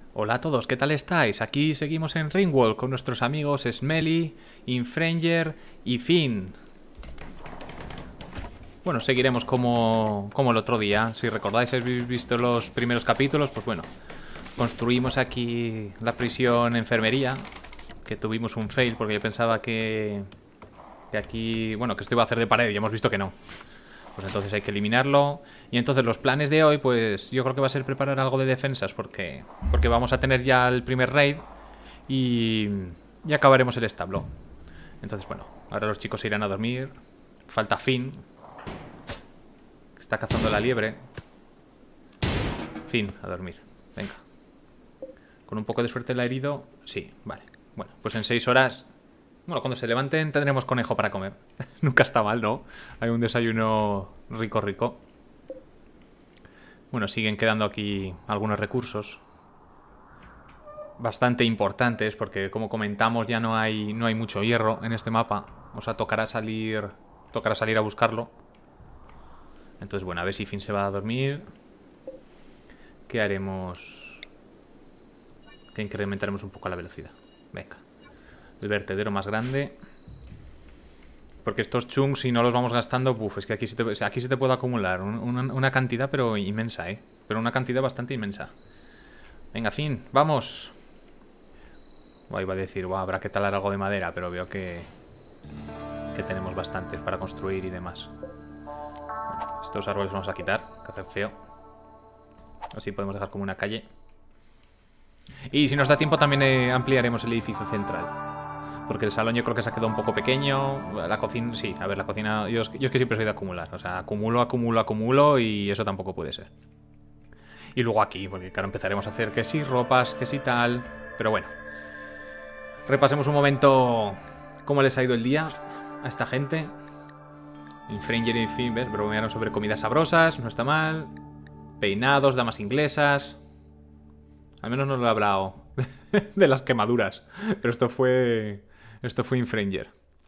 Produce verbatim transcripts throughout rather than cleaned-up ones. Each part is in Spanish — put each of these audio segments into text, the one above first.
Hola a todos, ¿qué tal estáis? Aquí seguimos en Ringworld con nuestros amigos Smelly, Infranger y Finn. Bueno, seguiremos como, como el otro día. Si recordáis, habéis visto los primeros capítulos, pues bueno, construimos aquí la prisión enfermería, que tuvimos un fail porque yo pensaba que, que aquí, bueno, que esto iba a hacer de pared y hemos visto que no. Pues entonces hay que eliminarlo. Y entonces los planes de hoy, pues yo creo que va a ser preparar algo de defensas porque, porque vamos a tener ya el primer raid y, y acabaremos el establo. Entonces, bueno, ahora los chicos se irán a dormir. Falta Finn, que está cazando la liebre. Finn, a dormir. Venga. Con un poco de suerte el herido. Sí, vale. Bueno, pues en seis horas... Bueno, cuando se levanten tendremos conejo para comer. Nunca está mal, ¿no? Hay un desayuno rico, rico. Bueno, siguen quedando aquí algunos recursos bastante importantes porque, como comentamos, ya no hay, no hay mucho hierro en este mapa. O sea, tocará salir, tocará salir a buscarlo. Entonces, bueno, a ver si Finn se va a dormir. ¿Qué haremos? Que incrementaremos un poco la velocidad. Venga. El vertedero más grande. Porque estos chunks, si no los vamos gastando, buf, es que aquí se te, aquí se te puede acumular una, una cantidad, pero inmensa, ¿eh? Pero una cantidad bastante inmensa. Venga, Finn, vamos. Buah, iba a decir, buah, habrá que talar algo de madera, pero veo que, que tenemos bastantes para construir y demás. Bueno, estos árboles vamos a quitar, que hacen feo. Así podemos dejar como una calle. Y si nos da tiempo también eh, ampliaremos el edificio central. Porque el salón yo creo que se ha quedado un poco pequeño. La cocina, sí, a ver, la cocina... Yo es, yo es que siempre soy de acumular. O sea, acumulo, acumulo, acumulo y eso tampoco puede ser. Y luego aquí, porque claro, empezaremos a hacer que sí ropas, que sí tal. Pero bueno. Repasemos un momento cómo les ha ido el día a esta gente. Infranger y Finn, ¿ves? Bromearon sobre comidas sabrosas, no está mal. Peinados, damas inglesas. Al menos no lo he hablado de las quemaduras. Pero esto fue... Esto fue Infranger.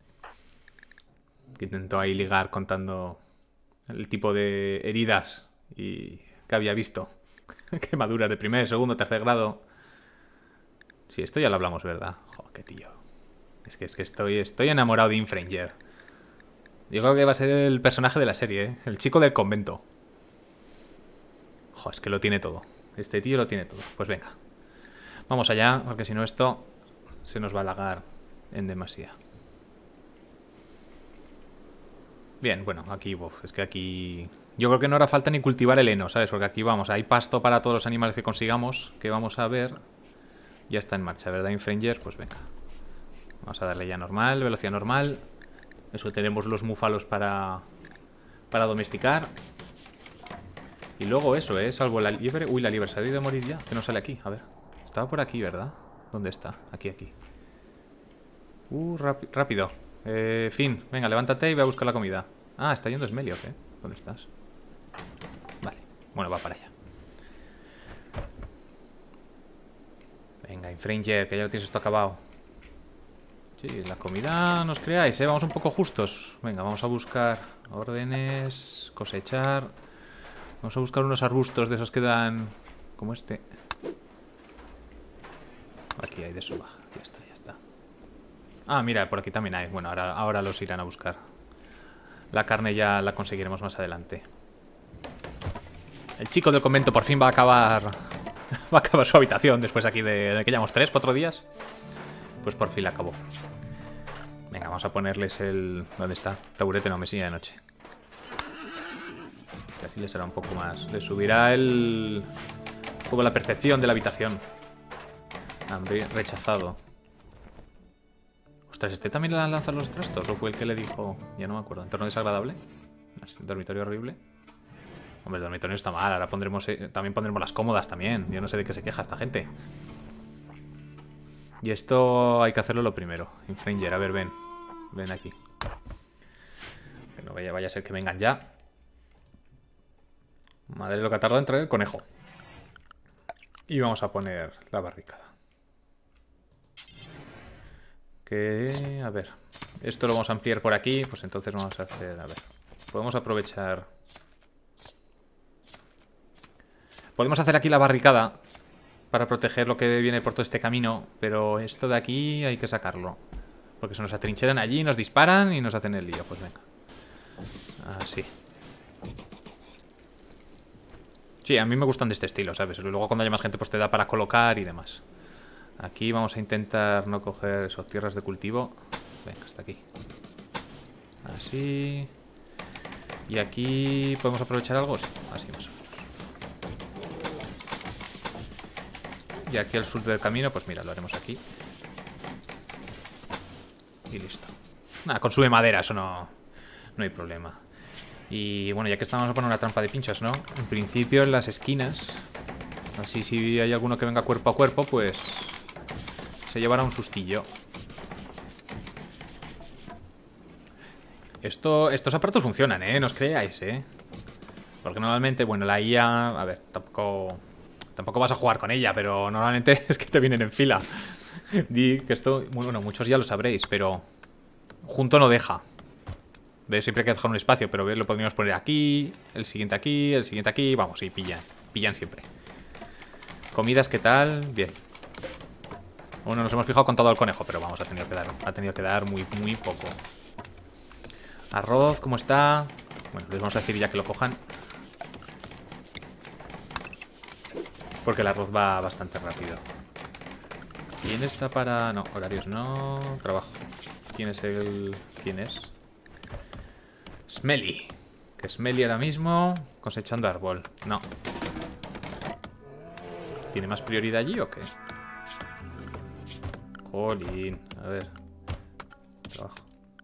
Que intentó ahí ligar contando el tipo de heridas y que había visto. Quemaduras de primer, segundo, tercer grado. Sí, esto ya lo hablamos, ¿verdad? Joder, qué tío. Es que, es que estoy, estoy enamorado de Infranger. Yo creo que va a ser el personaje de la serie, ¿eh? El chico del convento. Joder, es que lo tiene todo. Este tío lo tiene todo. Pues venga. Vamos allá, porque si no esto se nos va a alargar en demasía. Bien, bueno, aquí, uf, es que aquí... Yo creo que no hará falta ni cultivar el heno, ¿sabes? Porque aquí vamos, hay pasto para todos los animales que consigamos, que vamos a ver. Ya está en marcha, ¿verdad, Infranger? Pues venga. Vamos a darle ya normal, velocidad normal. Eso, tenemos los múfalos para, para domesticar. Y luego eso, ¿eh? Salvo la liebre... Uy, la liebre se ha ido a morir ya, que no sale aquí, a ver. Estaba por aquí, ¿verdad? ¿Dónde está? Aquí, aquí. Uh, rápido. Eh, Finn, venga, levántate y ve a buscar la comida. Ah, está yendo Smelios, ¿eh? ¿Dónde estás? Vale, bueno, va para allá. Venga, Infranger, que ya lo tienes esto acabado. Sí, la comida nos creáis, ¿eh? Vamos un poco justos. Venga, vamos a buscar órdenes, cosechar. Vamos a buscar unos arbustos de esos que dan... Como este. Aquí hay de soba. Ya está, ya está. Ah, mira, por aquí también hay. Bueno, ahora, ahora los irán a buscar. La carne ya la conseguiremos más adelante. El chico del convento por fin va a acabar... Va a acabar su habitación después aquí de, de que llevamos tres, cuatro días. Pues por fin la acabó. Venga, vamos a ponerles el... ¿Dónde está? Taburete, no, mesilla de noche. Que así les será un poco más... Les subirá el... Un poco la percepción de la habitación. Hambre rechazado. Ostras, ¿este también le lanzan los trastos? ¿O fue el que le dijo...? Ya no me acuerdo. ¿Entorno desagradable? ¿Dormitorio horrible? Hombre, el dormitorio no está mal. Ahora pondremos... Eh, también pondremos las cómodas también. Yo no sé de qué se queja esta gente. Y esto hay que hacerlo lo primero. Infranger, a ver, ven. Ven aquí. Que no vaya, vaya a ser que vengan ya. Madre lo que ha tardado en traer el conejo. Y vamos a poner la barricada. Que... A ver. Esto lo vamos a ampliar por aquí. Pues entonces vamos a hacer... A ver. Podemos aprovechar... Podemos hacer aquí la barricada. para proteger lo que viene por todo este camino. Pero esto de aquí hay que sacarlo. Porque se nos atrincheran allí, nos disparan y nos hacen el lío. Pues venga. Así. Sí, a mí me gustan de este estilo, ¿sabes? Luego cuando haya más gente pues te da para colocar y demás. Aquí vamos a intentar no coger esas tierras de cultivo. Venga, hasta aquí. Así. Y aquí podemos aprovechar algo. Sí, así más o menos. Y aquí al sur del camino, pues mira, lo haremos aquí. Y listo. Nada, consume madera, eso no, no hay problema. Y bueno, ya que estamos, vamos a poner una trampa de pinchos, ¿no? En principio en las esquinas. Así si hay alguno que venga cuerpo a cuerpo, pues se llevará un sustillo. Esto, estos aparatos funcionan, ¿eh? No os creáis, ¿eh? Porque normalmente, bueno, la I A... A ver, tampoco... Tampoco vas a jugar con ella, pero normalmente es que te vienen en fila. Di que esto... Bueno, muchos ya lo sabréis, pero... Junto no deja. ¿Ves? Siempre hay que dejar un espacio, pero ¿ves? Lo podríamos poner aquí, el siguiente aquí, el siguiente aquí... Vamos, y pillan. Pillan siempre. Comidas, ¿qué tal? Bien. Bueno, nos hemos fijado con todo el conejo, pero vamos, ha tenido que dar, ha tenido que dar muy, muy poco. Arroz, ¿cómo está? Bueno, les vamos a decir ya que lo cojan. Porque el arroz va bastante rápido. ¿Quién está para...? No, horarios no... Trabajo. ¿Quién es el...? ¿Quién es? Smelly. Que Smelly ahora mismo cosechando árbol. No. ¿Tiene más prioridad allí o qué? Jolín. A ver. Trabajo.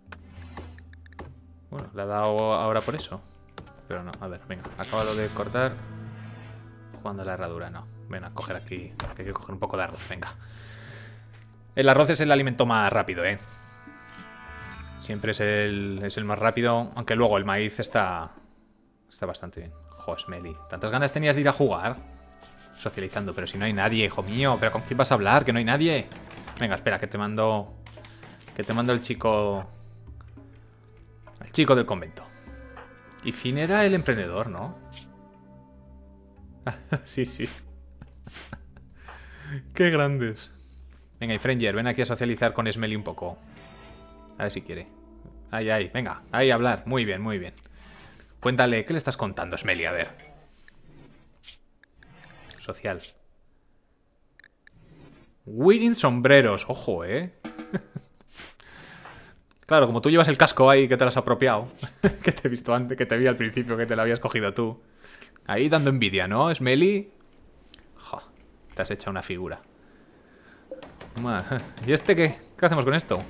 Bueno, le ha dado ahora por eso. Pero no, a ver, venga. Acabado de cortar. Jugando la herradura, no. Ven a coger aquí. Hay que coger un poco de arroz, venga. El arroz es el alimento más rápido, ¿eh? Siempre es el, es el más rápido. Aunque luego el maíz está... Está bastante bien. Jo, Smelly. ¿Tantas ganas tenías de ir a jugar? Socializando, pero si no hay nadie, hijo mío. ¿Pero con quién vas a hablar? Que no hay nadie. Venga, espera, que te mando... Que te mando el chico... El chico del convento. Y Finn era el emprendedor, ¿no? Sí, sí. Qué grandes. Venga, y Franger, ven aquí a socializar con Smelly un poco. A ver si quiere. Ahí, ahí, venga, ahí a hablar. Muy bien, muy bien. Cuéntale, ¿qué le estás contando, Smelly? A ver. Social. Wearing sombreros. Ojo, ¿eh? Claro, como tú llevas el casco ahí que te lo has apropiado. Que te he visto antes, que te vi al principio, que te lo habías cogido tú. Ahí dando envidia, ¿no, Smelly? Jo, te has hecho una figura. ¿Y este qué? ¿Qué hacemos con esto?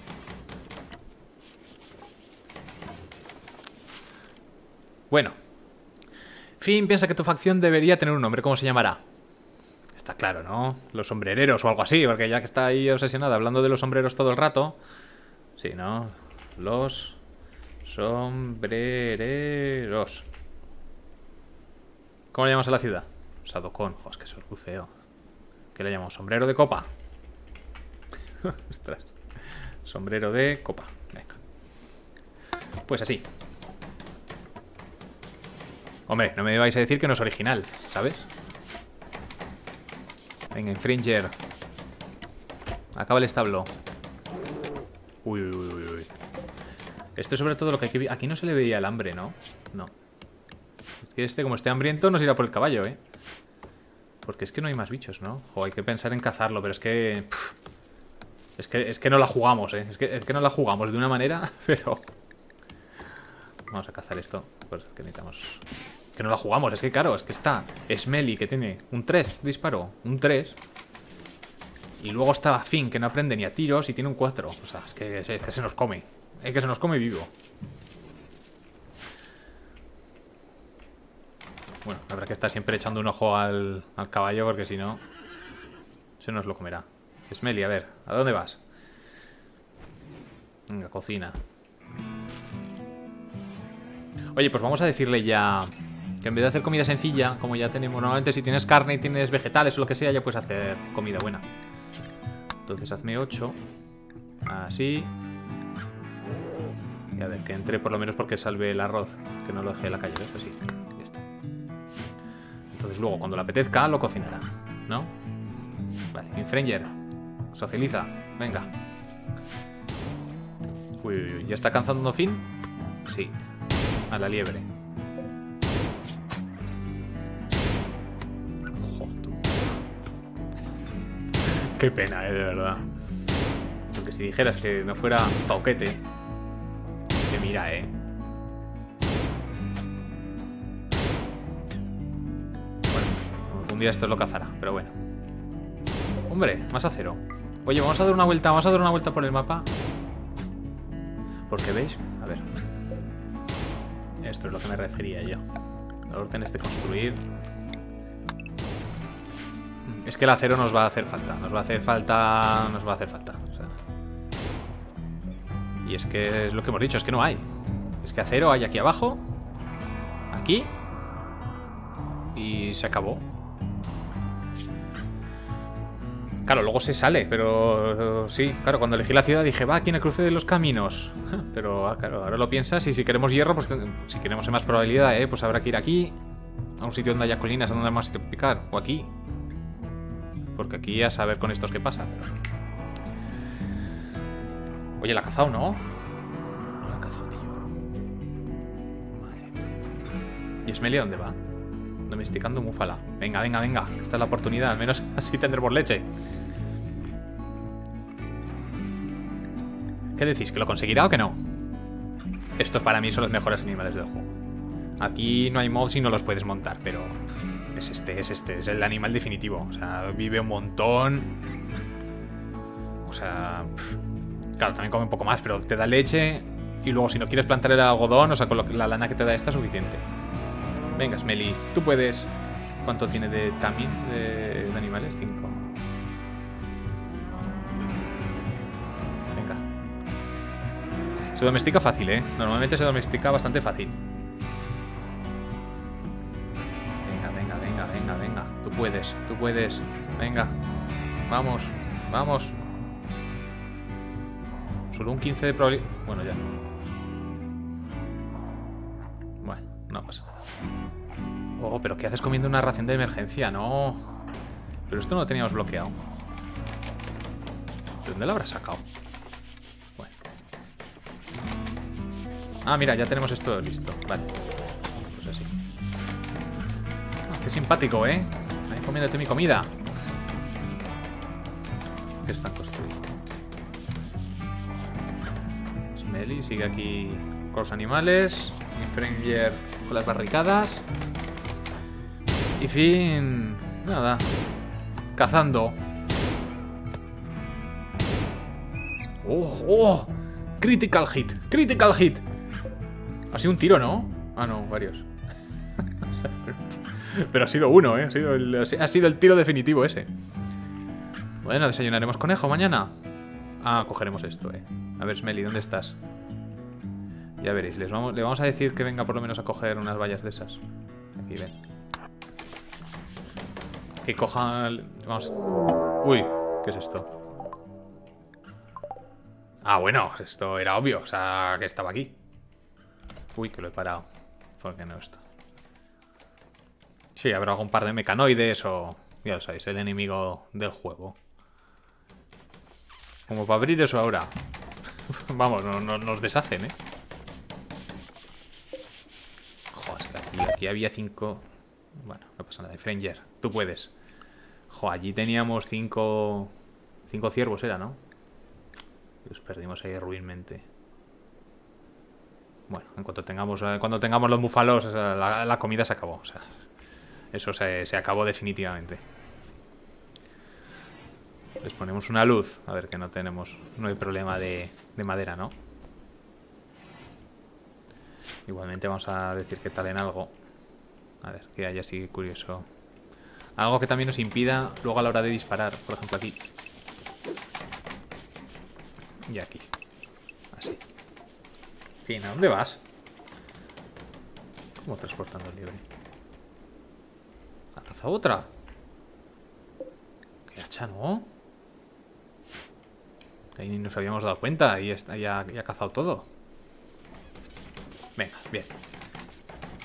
Bueno. Finn piensa que tu facción debería tener un nombre. ¿Cómo se llamará? Está claro, ¿no? Los sombrereros o algo así, porque ya que está ahí obsesionada hablando de los sombreros todo el rato. Sí, ¿no? Los sombrereros. ¿Cómo le llamamos a la ciudad? Sadocon. Joder, es que eso es muy feo. ¿Qué le llamamos? ¿Sombrero de copa? Ostras. Sombrero de copa. Venga. Pues así. Hombre, no me vais a decir que no es original, ¿sabes? Venga, Infringer. Acaba el establo. Uy, uy, uy, uy. Esto es sobre todo lo que hay que... Aquí no se le veía el hambre, ¿no? No. Es que este, como esté hambriento, nos irá por el caballo, ¿eh? Porque es que no hay más bichos, ¿no? Jo, hay que pensar en cazarlo, pero es que... Pff, es que, es que no la jugamos, ¿eh? Es que, es que no la jugamos de una manera, pero... Vamos a cazar esto. Pues que necesitamos... Que no la jugamos, es que claro, es que está Smelly, que tiene un tres disparo, un tres. Y luego está Finn, que no aprende ni a tiros y tiene un cuatro. O sea, es que, es que se nos come. Es que se nos come vivo. Bueno, habrá que estar siempre echando un ojo al, al caballo, porque si no, se nos lo comerá. Smelly, a ver, ¿a dónde vas? Venga, cocina. Oye, pues vamos a decirle ya que en vez de hacer comida sencilla, como ya tenemos, normalmente si tienes carne y tienes vegetales o lo que sea, ya puedes hacer comida buena. Entonces hazme ocho. Así. Y a ver, que entre por lo menos porque salve el arroz. Que no lo deje en la calle, ¿ves? Así. Ya está. Entonces luego, cuando le apetezca, lo cocinará, ¿no? Vale, Infranger. Socializa. Venga. Uy, uy, uy. ¿Ya está alcanzando fin? Sí. A la liebre. Joder, tú. Qué pena, eh, de verdad. Porque si dijeras que no fuera Pauquete. Que mira, eh. Bueno, un día esto lo cazará, pero bueno. Hombre, más acero. Oye, vamos a dar una vuelta, vamos a dar una vuelta por el mapa. Porque veis, a ver. Esto es lo que me refería yo. Órdenes de construir. Es que el acero nos va a hacer falta. Nos va a hacer falta. Nos va a hacer falta. O sea. Y es que es lo que hemos dicho, es que no hay. Es que acero hay aquí abajo. Aquí. Y se acabó. Claro, luego se sale, pero uh, sí, claro, cuando elegí la ciudad dije, va, aquí en el cruce de los caminos. Pero claro, ahora lo piensas y si queremos hierro, pues si queremos más probabilidad, ¿eh? Pues habrá que ir aquí, a un sitio donde haya colinas, a donde hay más sitio para picar, o aquí. Porque aquí a saber con estos qué pasa. Oye, la ha cazado, ¿no? No la ha cazado, tío. Madre mía. ¿Y Smelly dónde va? Domesticando Múfala. Venga, venga, venga. Esta es la oportunidad. Al menos así tendremos leche. ¿Qué decís? ¿Que lo conseguirá o que no? Estos para mí son los mejores animales del juego. Aquí no hay mobs y no los puedes montar, pero es este, es este. Es el animal definitivo. O sea, vive un montón. O sea... Pff. Claro, también come un poco más, pero te da leche. Y luego si no quieres plantar el algodón, o sea, con lo, la lana que te da esta es suficiente. Venga, Smelly, tú puedes. ¿Cuánto tiene de también de, de animales? Cinco. Venga. Se domestica fácil, ¿eh? Normalmente se domestica bastante fácil. Venga, venga, venga, venga, venga. Tú puedes, tú puedes. Venga. Vamos, vamos. Solo un quince de probabilidad. Bueno, ya. Bueno, no pasa nada. Oh, pero ¿qué haces comiendo una ración de emergencia? No. Pero esto no lo teníamos bloqueado. ¿De dónde lo habrá sacado? Bueno. Ah, mira, ya tenemos esto listo. Vale. Pues así. Ah, qué simpático, ¿eh? Ahí comiéndote mi comida. ¿Qué están construyendo? Smelly sigue aquí con los animales. Infranger con las barricadas. Y fin... Nada. Cazando. ¡Oh! ¡Oh! Critical hit. Critical hit. Ha sido un tiro, ¿no? Ah, no, varios. pero, pero ha sido uno, ¿eh? Ha sido, el, ha sido el tiro definitivo ese. Bueno, desayunaremos conejo mañana. Ah, cogeremos esto, ¿eh? A ver, Smelly, ¿dónde estás? Ya veréis, les vamos, le vamos a decir que venga por lo menos a coger unas vallas de esas. Aquí, ven. Que coja... Vamos... Uy, ¿qué es esto? Ah, bueno, esto era obvio. O sea, que estaba aquí. Uy, que lo he parado. ¿Por qué no esto? Sí, habrá algún par de mecanoides o... Ya lo sabéis, el enemigo del juego. Como para abrir eso ahora. Vamos, no, no nos deshacen, ¿eh? Joder, es que aquí, aquí había cinco... Bueno, no pasa nada. Infranger, tú puedes. Jo, allí teníamos cinco... Cinco ciervos era, ¿no? Los perdimos ahí ruinmente. Bueno, en cuanto tengamos... Cuando tengamos los búfalos, la, la comida se acabó. O sea, eso se, se acabó definitivamente. Les ponemos una luz. A ver que no tenemos... No hay problema de, de madera, ¿no? Igualmente vamos a decir que tal en algo. A ver, que haya así curioso. Algo que también nos impida luego a la hora de disparar. Por ejemplo aquí. Y aquí. Así. Fin, ¿a dónde vas? ¿Cómo transportando el liebre? ¿Ha cazado otra? Qué hacha, ¿no? Ahí ni nos habíamos dado cuenta. Y ya, ya, ya ha cazado todo. Venga, bien.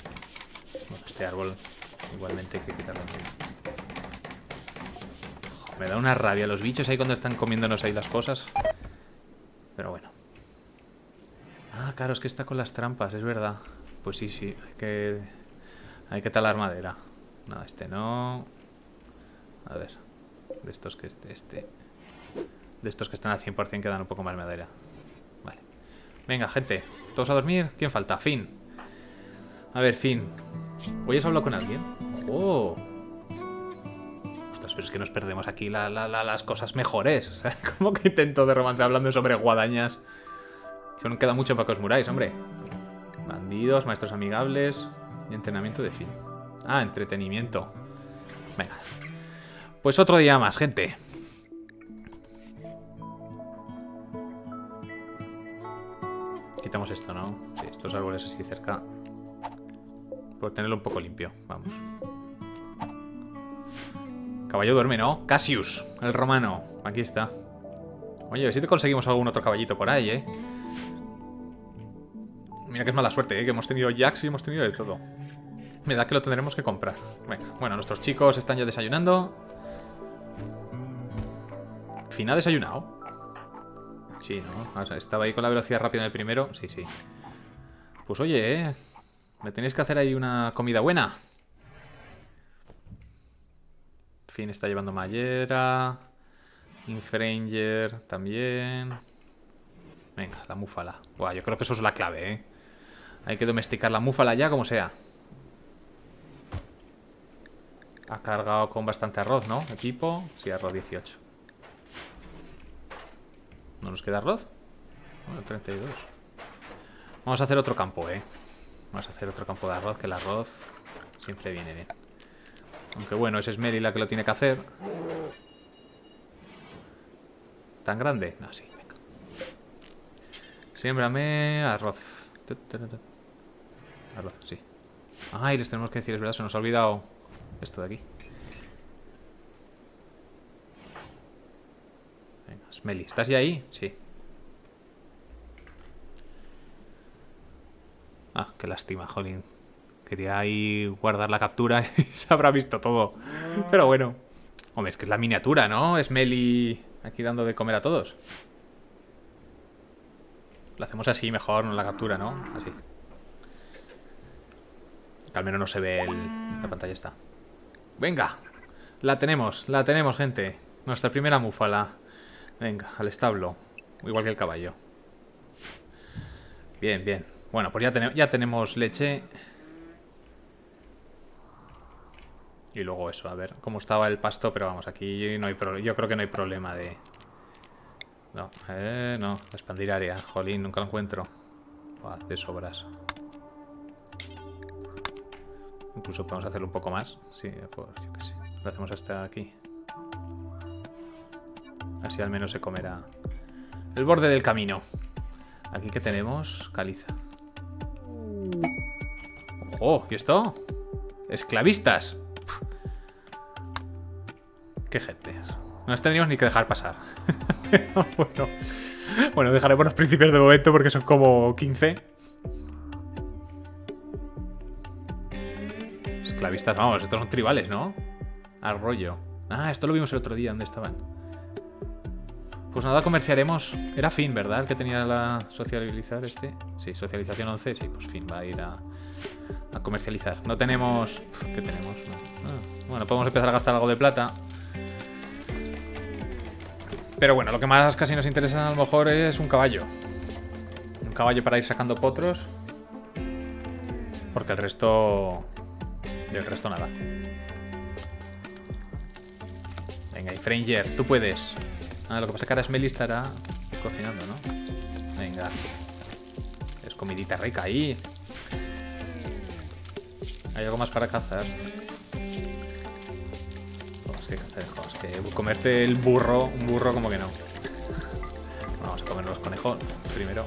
Bueno, este árbol igualmente hay que quitarlo. Me da una rabia los bichos ahí cuando están comiéndonos ahí las cosas. Pero bueno. Ah, claro, es que está con las trampas, es verdad. Pues sí, sí, hay que... Hay que talar madera. No, este no. A ver. De estos que este, este. De estos que están al cien por cien quedan un poco más madera. Vale. Venga, gente. ¿Todos a dormir? ¿Quién falta? Finn. A ver, Finn. ¿Hoy has hablado con alguien? ¡Oh! Ostras, pero es que nos perdemos aquí la, la, la, las cosas mejores. O sea, ¿cómo que intento de romance hablando sobre guadañas? Que no queda mucho para que os muráis, hombre. Bandidos, maestros amigables y entrenamiento de Finn. Ah, entretenimiento. Venga. Pues otro día más, gente. Quitamos esto, ¿no? Sí, estos árboles así cerca. Por tenerlo un poco limpio. Vamos. Caballo duerme, ¿no? Cassius, el romano. Aquí está. Oye, a ver si te conseguimos algún otro caballito por ahí, ¿eh? Mira que es mala suerte, ¿eh? Que hemos tenido jacks y hemos tenido de todo. Me da que lo tendremos que comprar. Venga, bueno, nuestros chicos están ya desayunando. ¿Finn ha desayunado? Sí, ¿no? O sea, estaba ahí con la velocidad rápida en el primero. Sí, sí. Pues oye, ¿eh? Me tenéis que hacer ahí una comida buena. Finn está llevando mallera. Infranger también. Venga, la múfala. Buah, yo creo que eso es la clave, ¿eh? Hay que domesticar la múfala ya como sea. Ha cargado con bastante arroz, ¿no? Equipo. Sí, arroz dieciocho. ¿No nos queda arroz? Bueno, treinta y dos. Vamos a hacer otro campo, ¿eh? Vamos a hacer otro campo de arroz, que el arroz siempre viene bien. Aunque bueno, es Smelly la que lo tiene que hacer. ¿Tan grande? No, sí, venga. Siémbrame arroz. Arroz, sí. Ay, les tenemos que decir, es verdad, se nos ha olvidado esto de aquí. Venga, Smelly, ¿estás ya ahí? Sí. Ah, qué lástima, jolín. Quería ahí guardar la captura y se habrá visto todo. Pero bueno. Hombre, es que es la miniatura, ¿no? Smelly aquí dando de comer a todos. Lo hacemos así mejor, no la captura, ¿no? Así. Que al menos no se ve el... La pantalla está. Venga. La tenemos, la tenemos, gente. Nuestra primera múfala. Venga, al establo. Igual que el caballo. Bien, bien. Bueno, pues ya, ten ya tenemos leche. Y luego eso, a ver cómo estaba el pasto. Pero vamos, aquí no hay pro yo creo que no hay problema de... No, eh, no, expandir área. Jolín, nunca lo encuentro. Buah, de sobras. Incluso podemos hacerlo un poco más. Sí, pues yo qué sé. Lo hacemos hasta aquí. Así al menos se comerá el borde del camino. Aquí que tenemos caliza. ¡Ojo! ¿Y esto? Esclavistas. Qué gente. No nos tendríamos ni que dejar pasar. Pero bueno. Bueno, dejaremos los principios de momento porque son como quince. Esclavistas, vamos, estos son tribales, ¿no? Arroyo. Ah, esto lo vimos el otro día, ¿dónde estaban? Pues nada, comerciaremos. Era Finn, ¿verdad? El que tenía la socializar este. Sí, socialización once. Sí, pues Finn va a ir a, a comercializar. No tenemos... ¿Qué tenemos? No. Ah, bueno, podemos empezar a gastar algo de plata. Pero bueno, lo que más casi nos interesa a lo mejor es un caballo. Un caballo para ir sacando potros. Porque el resto... Y el resto nada. Venga, y Franger, tú puedes. Ah, lo que pasa es que ahora Smelly estará cocinando, ¿no? Venga. Es comidita rica ahí. Hay algo más para cazar. Oh, es que cazar, oh, es que comerte el burro, un burro como que no. Vamos a comer los conejos primero.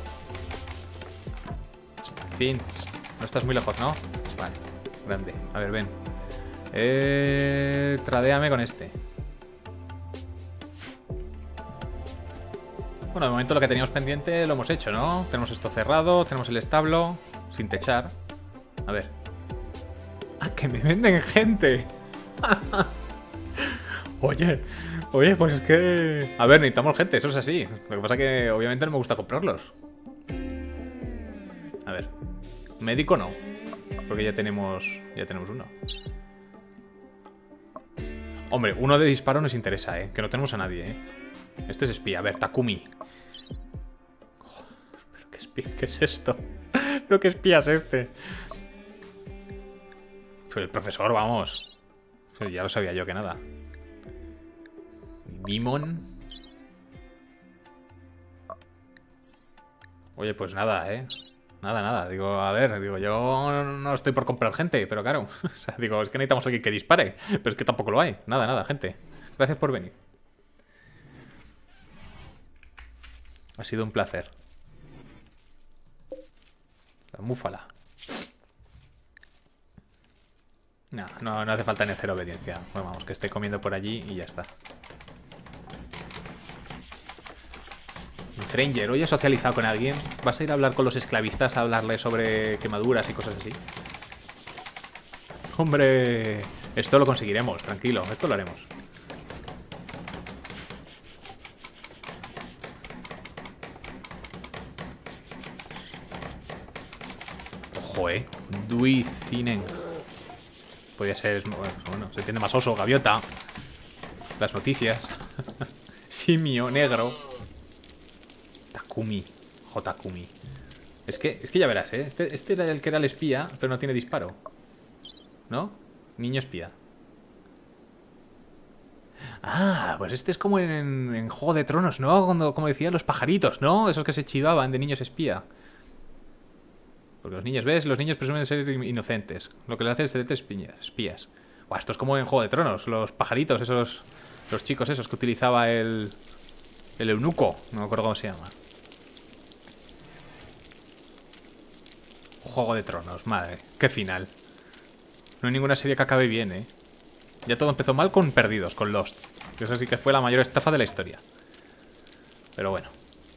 En fin. No estás muy lejos, ¿no? Vale. Grande. A ver, ven. Eh, tradéame con este. Bueno, de momento lo que teníamos pendiente lo hemos hecho, ¿no? Tenemos esto cerrado, tenemos el establo sin techar. A ver. ¡Ah, que me venden gente! Oye, oye, pues es que... A ver, necesitamos gente, eso es así. Lo que pasa es que obviamente no me gusta comprarlos. A ver. Médico no. Porque ya tenemos... Ya tenemos uno. Hombre, uno de disparo nos interesa, ¿eh? Que no tenemos a nadie, ¿eh? Este es espía. A ver, Takumi. ¿Pero qué espía? ¿Qué es esto? ¿Pero qué espía es este? Pues el profesor, vamos. Pues ya lo sabía yo que nada. Demon. Oye, pues nada, ¿eh? Nada, nada. Digo, a ver, digo, yo no estoy por comprar gente, pero claro. O sea, digo, es que necesitamos a alguien que dispare. Pero es que tampoco lo hay. Nada, nada, gente. Gracias por venir. Ha sido un placer. La múfala. No, no, no hace falta ni hacer obediencia. Bueno, vamos, que esté comiendo por allí y ya está. Stranger, ¿hoy has socializado con alguien? ¿Vas a ir a hablar con los esclavistas a hablarles sobre quemaduras y cosas así? Hombre, esto lo conseguiremos, tranquilo, esto lo haremos. Ojo, eh. Duizinen. Podría ser... Bueno, se entiende más oso, gaviota. Las noticias. Simio, negro. Takumi. Jotakumi. Es que, es que ya verás, ¿eh? Este, este era el que era el espía, pero no tiene disparo. ¿No? Niño espía. Ah, pues este es como en, en Juego de Tronos, ¿no? Cuando, como decía, los pajaritos, ¿no? Esos que se chivaban de niños espía. Porque los niños, ¿ves? Los niños presumen ser inocentes. Lo que le hacen es ser espías. espías. Buah, esto es como en Juego de Tronos. Los pajaritos, esos... Los chicos esos que utilizaba el... El eunuco. No me acuerdo cómo se llama. Juego de Tronos, madre. Qué final. No hay ninguna serie que acabe bien, ¿eh? Ya todo empezó mal con Perdidos, con Lost. Que eso sí que fue la mayor estafa de la historia. Pero bueno.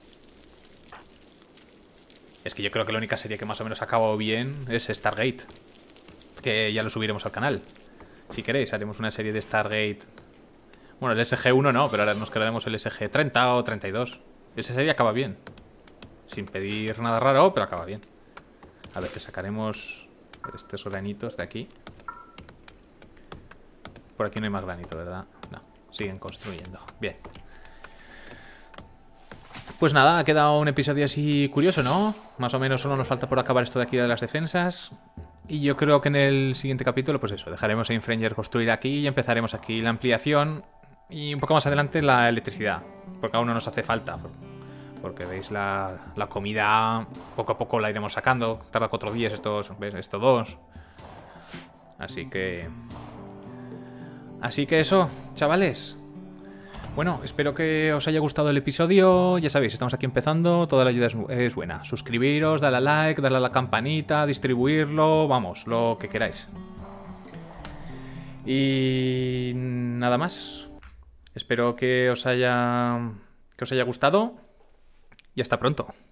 Es que yo creo que la única serie que más o menos acabó bien es Stargate. Que ya lo subiremos al canal. Si queréis, haremos una serie de Stargate. Bueno, el S G uno no, pero ahora nos quedaremos el S G treinta o treinta y dos. Esa serie acaba bien. Sin pedir nada raro, pero acaba bien. A ver, que sacaremos estos granitos de aquí. Por aquí no hay más granito, ¿verdad? No, siguen construyendo. Bien. Pues nada, ha quedado un episodio así curioso, ¿no? Más o menos solo nos falta por acabar esto de aquí de las defensas. Y yo creo que en el siguiente capítulo, pues eso, dejaremos a Infranger construir aquí y empezaremos aquí la ampliación. Y un poco más adelante la electricidad, porque aún no nos hace falta. Porque veis, la, la comida poco a poco la iremos sacando. Tarda cuatro días, estos, ¿ves? Esto dos. Así que... Así que eso, chavales. Bueno, espero que os haya gustado el episodio. Ya sabéis, estamos aquí empezando, toda la ayuda es, es buena. Suscribiros, darle a like, darle a la campanita, distribuirlo, vamos, lo que queráis. Y nada más. Espero que os haya, que os haya gustado y hasta pronto.